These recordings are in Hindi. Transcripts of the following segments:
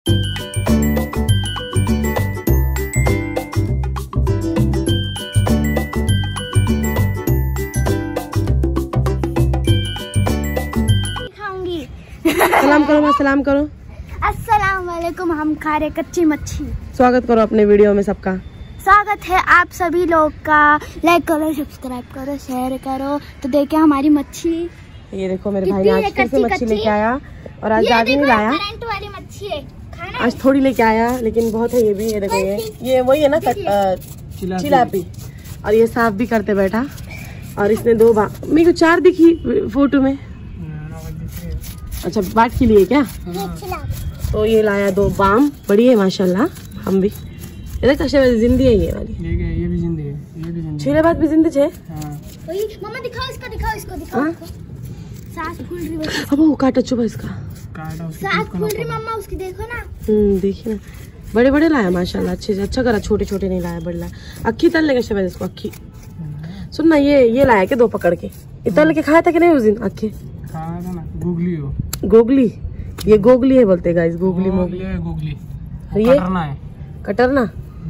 सलाम करो, सलाम करो। अस्सलाम वालेकुम। हम खा रहे कच्ची मच्छी। स्वागत करो अपने वीडियो में सबका। स्वागत है आप सभी लोग का। लाइक करो, सब्सक्राइब करो, शेयर करो। तो देखे हमारी मच्छी। ये देखो मेरे भाई ने आज फिर से मच्छी लेके आया और आज ज्यादा नहीं लाया। करंट वाली मच्छी है, आज थोड़ी लेके आया लेकिन बहुत है ये भी। ये देखो ये वही है ना चिलापी। और ये साफ भी करते बैठा। और इसने दो मेरे को 4 दिखी फोटो में। अच्छा बाट के लिए क्या? तो ये लाया 2 बाम। बड़ी है माशाल्लाह। हम भी जिंदी है ये वाली। ये भी जिंदी है, ये भी जिंदी। छीले बात भी जिंदी है। मम्मा दिखाओ इसको, दिखाओ इसको, दिखाओ। सांस फूल रही है। अब वो काटा चुप इसका। सांस फूल रही मम्मा उसकी, देखो ना। देखिए ना, बड़े बड़े लाया माशाल्लाह। अच्छे से अच्छा करा, छोटे छोटे नहीं लाया, बड़े लाया। अक्खी तल लेगा शायद इसको। अक्खी सुन ना, ये लाया के 2 पकड़ के। ये तल के खाया था कि नहीं उस दिन? अक्खी गोगली हो। गोगली, ये गोगली है बोलते गाइस। गोगली मोगली है, गोगली। ये कटरना है, कटरना।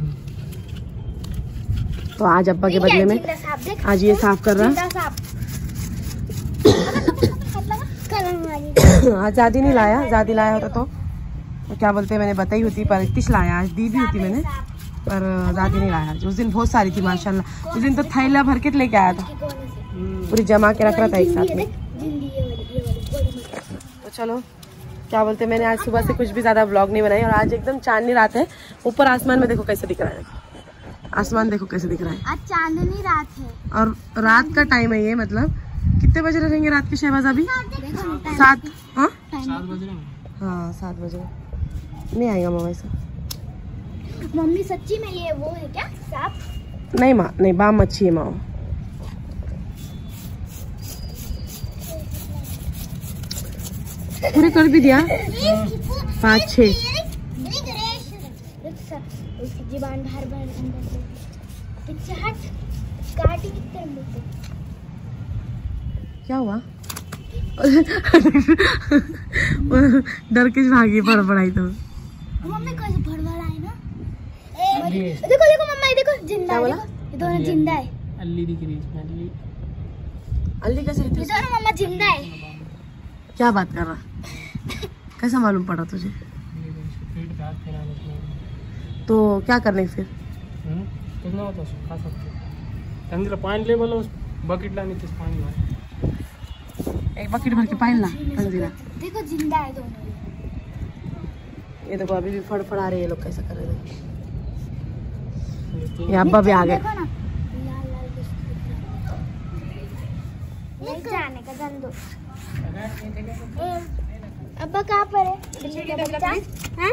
तो आज अब्बा के बदले में आज ये साफ कर रहा। आज ज्यादा नहीं लाया, ज्यादा लाया होता तो क्या बोलते मैंने बताई होती, पर 31 लाया। आज दी भी होती मैंने, पर ज्यादा नहीं लाया। उस दिन बहुत सारी थी माशाल्लाह। उस दिन तो थैला भर के लेके आया था, पूरी जमा के रख रहा था एक साथ में। तो चलो क्या बोलते, मैंने आज सुबह से कुछ भी ज्यादा व्लॉग नहीं बनाई। और आज एकदम चांदनी रात है। ऊपर आसमान में देखो कैसे दिख रहा है। आसमान देखो कैसे दिख रहा है। आज चांदनी रात है और रात का टाइम है ये। मतलब कितने बजे रहेंगे रात के शहबाज? अभी 7। हाँ 7 बजे नहीं आएगा मामा ऐसा। मम्मी सच्ची में ये वो है क्या सांप? नहीं माँ, नहीं बाम मच्छी है माँ। पूरे कर भी दिया 5-6। जीवान भर क्या हुआ? डर के भागी फड़फड़ाई तो। मम्मी कैसे फड़फड़ाई ना। देखो देखो मम्मा, ये देखो जिंदा है। ये दोनों जिंदा है। अल्ली दिख रही है इसमें। अल्ली कैसे? ये दोनों मम्मा जिंदा है। क्या बात कर रहा? कैसा मालूम पड़ा तुझे? तो क्या करने फिर? कितना होता है? खा सकते तंजीरा पानी ले बोलो, बकेट लानी थी पानी। एक बकेट भर के पानी ला तंजीरा। देखो जिंदा है दोनों। ये देखो अभी भी फड़फड़ा रहे ये लोग। कैसा कर रहे हैं? ये अब्बा भी आ गए। जाने का दंदो। अब्बा कहाँ पर है? हाँ?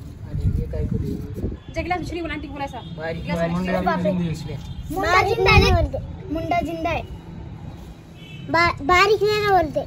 मुंडा जिंदा है। मुंडा जिंदा है। बारिश नहीं ना बोलते।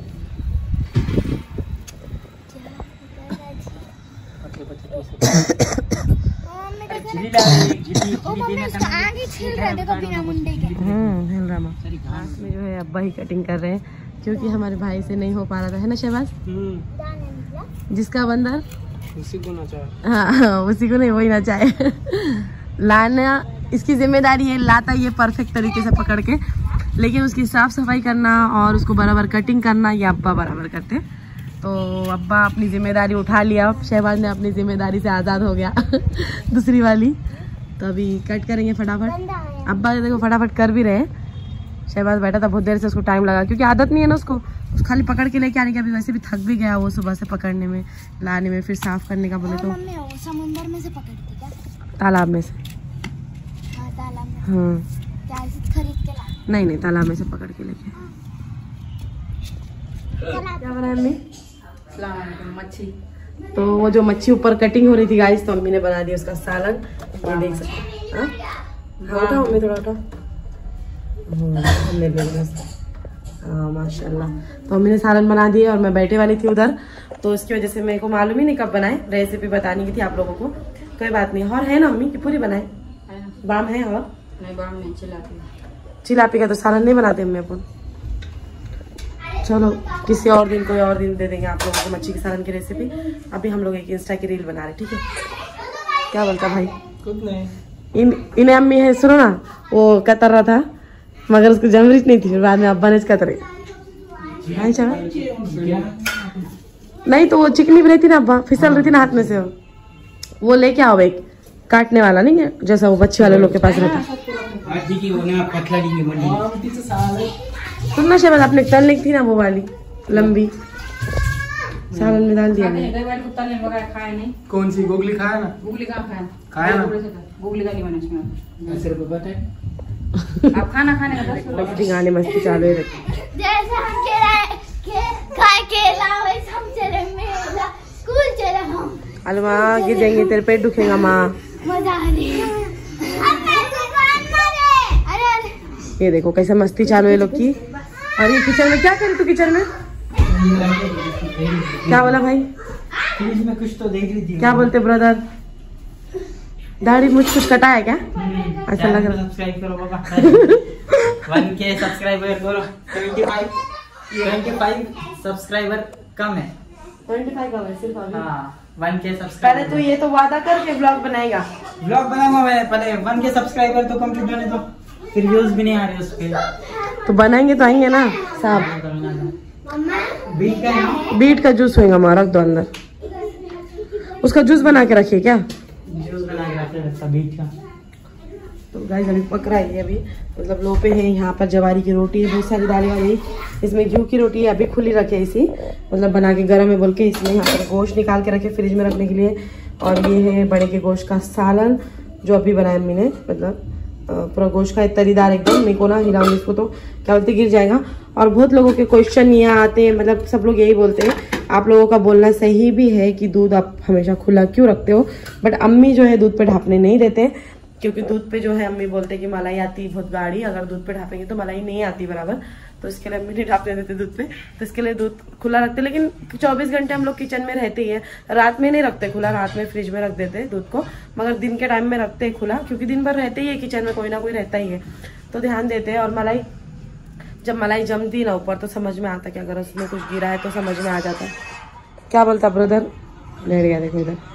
हिल रहा माँ। में जो है अब्बा ही कटिंग कर रहे हैं क्योंकि हमारे भाई से नहीं हो पा रहा था, है ना शहबाज? जिसका बंदर उसी को ना चाहे। हाँ उसी को नहीं, वही ना चाहे। लाना इसकी जिम्मेदारी है, लाता ये परफेक्ट तरीके से पकड़ के, लेकिन उसकी साफ सफाई करना और उसको बराबर कटिंग करना ये अब्बा बराबर करते। तो अब्बा अपनी जिम्मेदारी उठा लिया। शहबाज ने अपनी जिम्मेदारी से आज़ाद हो गया दूसरी वाली। तो अभी कट करेंगे फटाफट। अब्बा देखो फटाफट कर भी रहे। शहबाज बैठा था बहुत देर से, उसको टाइम लगा क्योंकि आदत नहीं है ना उसको खाली पकड़ के लेके आने की। अभी वैसे भी थक भी गया वो सुबह से पकड़ने में, लाने में, फिर साफ करने का बोले तो। समुद्र में से पकड़ते क्या? तालाब में से। हाँ तालाब में। हाँ खरीद के ला? नहीं तालाब में से पकड़ के लेके। क्या बनाया मम्मी? मच्छी। तो वो जो मच्छी ऊपर कटिंग हो रही थी गाइस, तो अम्मी ने बना दी उसका सालन। ये देख सकते हैं। हाँ उठाओ मम्मी, थोड़ा उठाओ। हाँ माशाल्लाह। तो अम्मी ने सालन बना दिया और मैं बैठे वाली थी उधर, तो इसकी वजह से मेरे को मालूम ही नहीं कब बनाए। रेसिपी बतानी की थी आप लोगों को। कोई बात नहीं। और है ना अम्मी कि पूरी बनाए? बाम है और नहीं? बाम नहीं, चिलापी। चिलापी का तो सालन नहीं बनाते अम्मी अपन। चलो किसी और दिन कोई और दिन दे देंगे आप लोगों को मच्छी के सालन की रेसिपी। अभी हम लोग एक इंस्टा की रील बना रहे, ठीक है? क्या बोलता भाई? कुछ नहीं। इन्हें अम्मी है, सुनो ना, वो कतर रहा था मगर उसको जमरीच नहीं थी, फिर बाद में अब्बा ने कतरे नहीं तो वो चिकनी भी रहती ना अब्बा, फिसल रही थी ना हाथ में से। वो लेके आओ एक काटने वाला, नहीं है जैसा वो बच्चे वाले लोग के पास रहता। सुनना शहबाज, आपने तल ली थी ना वो वाली लंबी, सालन में डाल दिया मैंने। कौन सी गोगली खाया ना? गुगली कहाँ खाया? खाया ना? गुगली गाली मैंने इसमें। 10 रुपए बताए। आप खाना खाने का 10 रुपए। गाने मस्ती चालू है। जैसे हम वैसे हम चले मेला, स्कूल चले हम। अलमा गिर जाएंगे, तेरे पेट दुखेगा माँ। मजा आ रही है। अरे ये देखो कैसे मस्ती चालू है लोग की। और ये किचन में क्या करी तू? किचन में क्या बोला भाई? फ्रिज में कुछ तो देख रही थी। क्या बोलते ब्रदर? दाढ़ी मुझ कुछ कटा है क्या? ऐसा लग रहा है। सब्सक्राइब करो बाबा। 1K सब्सक्राइबर करो। 25 सब्सक्राइबर कम है। 25 का है सिर्फ अभी। हाँ 1K पहले सब्सक्राइबर। तू ये तो वादा कर के ब्लॉग बनाएगा। ब्लॉग बनाऊंगा मैं, पहले 1K सब्सक्राइबर तो कंप्लीट होने दो, फिर व्यूज भी नहीं आ रहे उस पे। तो बनाएंगे तो आएंगे ना साहब। बीट का है, बीट का जूस होएगा हमारा, रख दो अंदर। उसका जूस बना के रखिए क्या? जूस बना के रखे हैं बीट का। तो गाइस अभी पक रहा है, अभी मतलब लो पे है। यहाँ पर जवारी की रोटी है, बहुत सारी दालें वाली। इसमें घी की रोटी है, अभी खुली रखे इसी, मतलब बना के गर्म है बोल के। इसमें यहाँ पर गोश्त निकाल के रखे फ्रिज में रखने के लिए। और ये है बड़े के गोश्त का सालन जो अभी बनाया अम्मी ने, मतलब पूरा गोश्त का तरीदार एकदम। निकोला हिलाऊंगी इसको तो क्या बोलते गिर जाएगा। और बहुत लोगों के क्वेश्चन ये आते हैं, मतलब सब लोग यही बोलते हैं, आप लोगों का बोलना सही भी है कि दूध आप हमेशा खुला क्यों रखते हो, बट अम्मी जो है दूध पे ढापने नहीं देते, क्योंकि दूध पे जो है अम्मी बोलते हैं कि मलाई आती बहुत गाढ़ी, अगर दूध पे ढापेंगे तो मलाई नहीं आती बराबर, तो इसके लिए अम्मी नहीं ढापने देते दूध पे। तो इसके लिए दूध खुला रखते, लेकिन 24 घंटे हम लोग किचन में रहते ही है। रात में नहीं रखते खुला, रात में फ्रिज में रख देते हैं दूध को, मगर दिन के टाइम में रखते हैं खुला, क्योंकि दिन भर रहते ही है किचन में, कोई ना कोई रहता ही है, तो ध्यान देते हैं। और मलाई जब मलाई जमती ना ऊपर तो समझ में आता कि अगर उसमें कुछ गिरा है तो समझ में आ जाता है। क्या बोलता ब्रदर? लेट गया देखो इधर।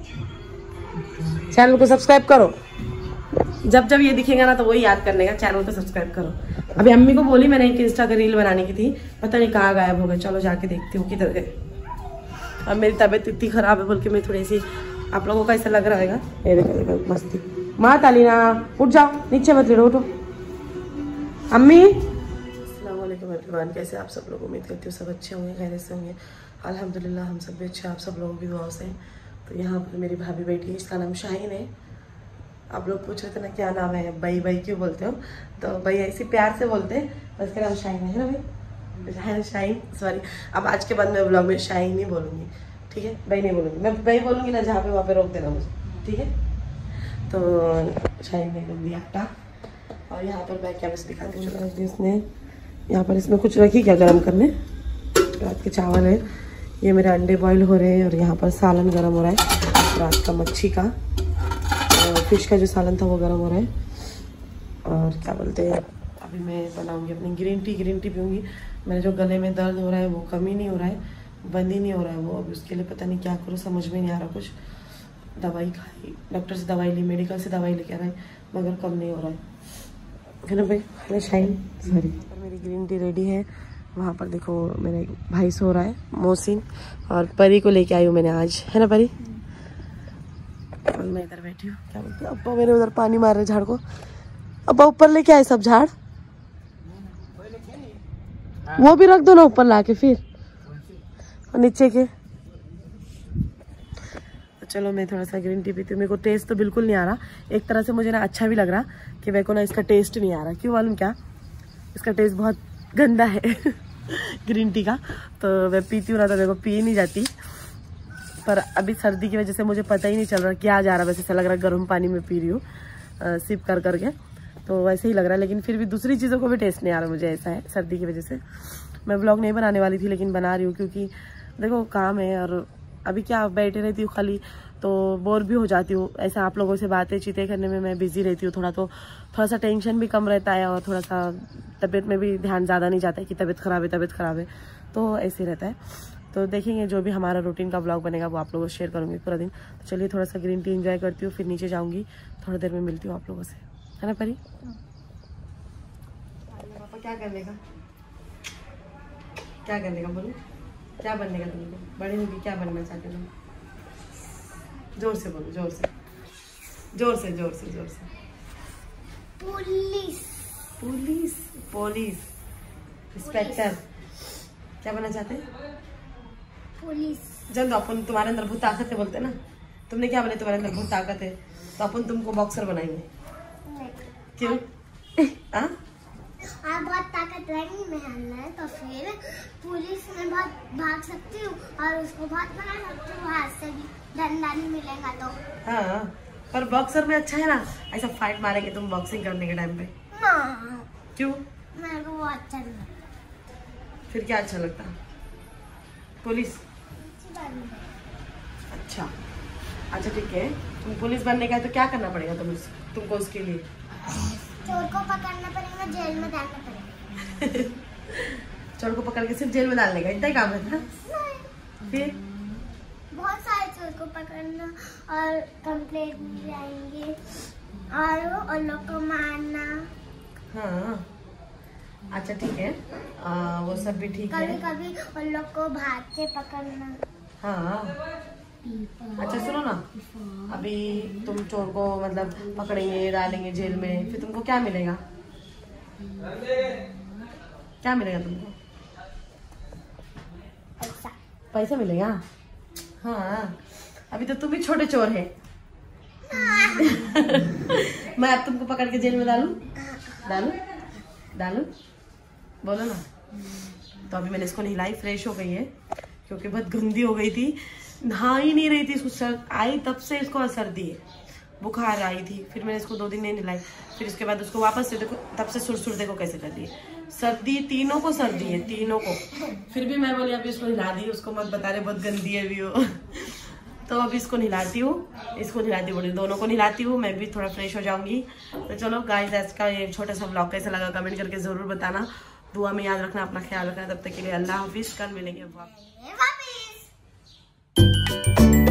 चैनल को सब्सक्राइब करो, जब जब ये दिखेगा ना तो वही याद करने का, चैनल को सब्सक्राइब करो। अभी अम्मी को बोली मैंने एक इंस्टा का रील बनाने की थी, पता नहीं कहाँ गायब हो गए, चलो जाके देखती हूँ किधर गए। अब मेरी तबीयत इतनी खराब है बोल के मैं थोड़ी सी, आप लोगों को ऐसा लग रहा है। ये देखो देखो मस्ती। माँ तालीना उठ जाओ, नीचे मत लेटो, उठो। अम्मी एवरीवन, कैसे आप सब लोग? उम्मीद करती हूँ सब अच्छे होंगे, खैरियत से होंगे। अल्हम्दुलिल्लाह हम सब भी अच्छे, आप सब लोगों की दुआओं से। तो यहाँ पर मेरी भाभी बैठी है, इसका नाम शाहीन है। आप लोग पूछ रहे थे ना क्या नाम है, भाई भाई क्यों बोलते हो, तो भाई ऐसी प्यार से बोलते हैं, उसका नाम शाहीन है ना भाई, शाहीन। सॉरी, अब आज के बाद मैं ब्लॉग में शाहीन नहीं बोलूँगी, ठीक है? भाई नहीं बोलूँगी, मैं भाई बोलूँगी ना जहाँ पे वहाँ पे रोक देना मुझे, ठीक है? तो शाहीन ने कर दिया आटा। और यहाँ पर मैं क्या बस दिखाती हूँ, इसने यहाँ पर इसमें कुछ रखी क्या गर्म करने, रात के चावल है, ये मेरे अंडे बॉईल हो रहे हैं, और यहाँ पर सालन गर्म हो रहा है रात का मच्छी का, फिश का जो सालन था वो गर्म हो रहा है। और क्या बोलते हैं, अभी मैं बनाऊंगी अपनी ग्रीन टी पीऊँगी। मेरे जो गले में दर्द हो रहा है वो कम ही नहीं हो रहा है, बंद ही नहीं हो रहा है वो। अभी उसके लिए पता नहीं क्या करूँ, समझ में नहीं आ रहा कुछ। दवाई खाई, डॉक्टर से दवाई ली, मेडिकल से दवाई लेके आ रहा है, मगर कम नहीं हो रहा है ना भाई। Hello Shaheen, sorry. मेरी ग्रीन टी रेडी है, वहाँ पर देखो मेरे भाई सो रहा है, मोहसिन, और परी को लेके आई हूँ मैंने आज, है ना परी? और मैं इधर बैठी हूँ। क्या बोलते हैं अब्बा, मेरे उधर पानी मार रहे झाड़ को। अब्बा ऊपर लेके आए सब झाड़, वो भी रख दो ना ऊपर लाके फिर, और नीचे के। तो चलो मैं थोड़ा सा ग्रीन टी पीती हूँ। मेरे को टेस्ट तो बिल्कुल नहीं आ रहा, एक तरह से मुझे ना अच्छा भी लग रहा कि मेरे को ना इसका टेस्ट नहीं आ रहा। क्यों मालूम क्या? इसका टेस्ट बहुत गंदा है ग्रीन टी का। तो मैं पीती हूँ ना तो मेरे को पी नहीं जाती, पर अभी सर्दी की वजह से मुझे पता ही नहीं चल रहा क्या जा रहा है। वैसे ऐसा लग रहा है गर्म पानी में पी रही हूँ सिप कर करके, तो वैसे ही लग रहा है। लेकिन फिर भी दूसरी चीज़ों को भी टेस्ट नहीं आ रहा मुझे, ऐसा है सर्दी की वजह से। मैं व्लॉग नहीं बनाने वाली थी लेकिन बना रही हूँ, क्योंकि देखो काम है, और अभी क्या बैठे रहती हूँ खाली तो बोर भी हो जाती हूँ। ऐसा आप लोगों से बातें चीतें करने में मैं बिजी रहती हूँ थोड़ा, तो थोड़ा सा टेंशन भी कम रहता है और थोड़ा सा तबीयत में भी ध्यान ज़्यादा नहीं जाता है कि तबीयत ख़राब है, तो ऐसे रहता है। तो देखेंगे जो भी हमारा रूटीन का व्लॉग बनेगा वो आप लोगों से शेयर करूँगी पूरा दिन। तो चलिए थोड़ा सा ग्रीन टी एंजॉय करती हूँ, फिर नीचे जाऊँगी, थोड़ी देर में मिलती हूँ आप लोगों से, है ना परी? पापा क्या करने का बोलो, क्या बनने का तुमको? बड़े होगी क्या बनना चाहते हो? जोर से बोलो, जोर से। Police inspector. क्या बनना चाहते हैं? पुलिस। जब अपन तुम्हारे अंदर बहुत ताकत है बोलते ना, तुमने क्या बने? तुम्हारे अंदर बहुत ताकत है तो अपन तुमको बॉक्सर बनाएंगे। क्यों? आप बहुत ताकत रहेंगी में है तो फिर पुलिस में बहुत भाग सकती हूँ और उसको बहुत बना सकती हूँ, हाथ से भी डंडा नहीं मिलेगा तो। हाँ, पर बॉक्सर में अच्छा है ना, ऐसा फाइट मारेंगे तुम बॉक्सिंग करने के टाइम पे। क्यों? मेरे को वो अच्छा नहीं लगता। फिर क्या अच्छा लगता? पुलिस। अच्छा ठीक है, तुम पुलिस बनने का है तो क्या करना पड़ेगा तुमको उसके लिए? चोर को पकड़ना पड़ेगा, जेल में डालना पड़ेगा। चोर को पकड़ के सिर्फ जेल में डालने का इतना ही काम है? फिर बहुत सारे चोर को पकड़ना और कंप्लेंट भी आएंगे और उन लोग को मारना। हाँ अच्छा ठीक है, वो सब भी ठीक है। कभी उन लोग को भाग के पकड़ना। हाँ अच्छा सुनो ना, अभी तुम चोर को मतलब पकड़ेंगे, डालेंगे जेल में, फिर तुमको क्या मिलेगा? तुमको? पैसा मिलेगा? हाँ अभी तो तुम भी छोटे चोर है। मैं अब तुमको पकड़ के जेल में डालू बोलो ना। तो अभी मैंने इसको नहलाई, फ्रेश हो गई है क्योंकि बहुत गंदी हो गई थी, नहा ही नहीं रही थी। इसको आई तब से इसको सर्दी है, बुखार आई थी, फिर मैंने इसको 2 दिन नहीं नहलाई, फिर उसके बाद उसको वापस से देखो तब से सुरसुर देखो कैसे कर रही है। सर्दी, तीनों को सर्दी है, तीनों को। फिर भी मैं बोली अभी इसको नहला दी, उसको मत बता रहे बहुत गंदी है अभी वो। तो अभी इसको नहलाती हूँ, बोली दोनों को नहलाती हूँ, मैं भी थोड़ा फ्रेश हो जाऊंगी। तो चलो गाइस, आज का ये छोटा सा व्लॉग कैसा लगा कमेंट करके जरूर बताना। दुआ में याद रखना, अपना ख्याल रखना। तब तक के लिए अल्लाह हाफिज, कल मिलेंगे वापस।